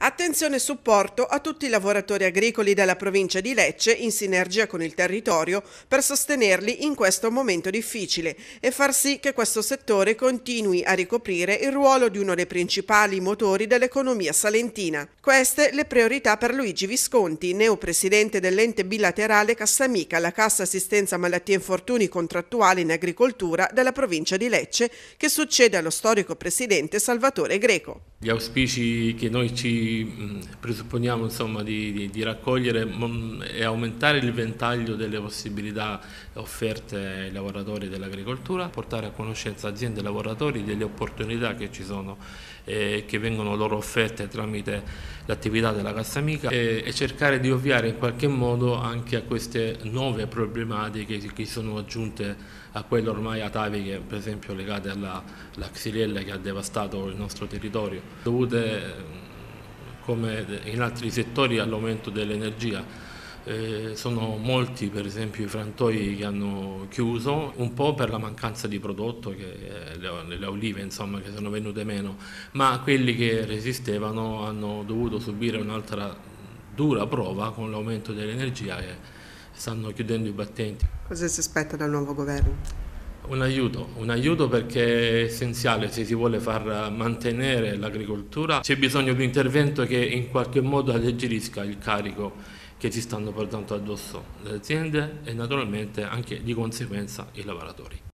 Attenzione e supporto a tutti i lavoratori agricoli della provincia di Lecce in sinergia con il territorio per sostenerli in questo momento difficile e far sì che questo settore continui a ricoprire il ruolo di uno dei principali motori dell'economia salentina. Queste le priorità per Luigi Visconti, neopresidente dell'ente bilaterale Cassamica, la Cassa Assistenza Malattie e Infortuni Contrattuali in Agricoltura della provincia di Lecce, che succede allo storico presidente Salvatore Greco. Gli auspici che noi ci presupponiamo insomma, di raccogliere e aumentare il ventaglio delle possibilità offerte ai lavoratori dell'agricoltura, portare a conoscenza aziende e lavoratori delle opportunità che ci sono che vengono loro offerte tramite l'attività della Cassamica e cercare di ovviare in qualche modo anche a queste nuove problematiche che sono aggiunte a quelle ormai ataviche, per esempio legate alla xylella che ha devastato il nostro territorio, dovute come in altri settori all'aumento dell'energia. Sono molti per esempio i frantoi che hanno chiuso, un po' per la mancanza di prodotto, le olive insomma, che sono venute meno, ma quelli che resistevano hanno dovuto subire un'altra dura prova con l'aumento dell'energia e stanno chiudendo i battenti. Cosa si aspetta dal nuovo governo? Un aiuto perché è essenziale se si vuole far mantenere l'agricoltura. C'è bisogno di un intervento che in qualche modo alleggerisca il carico che ci stanno portando addosso le aziende e naturalmente anche di conseguenza i lavoratori.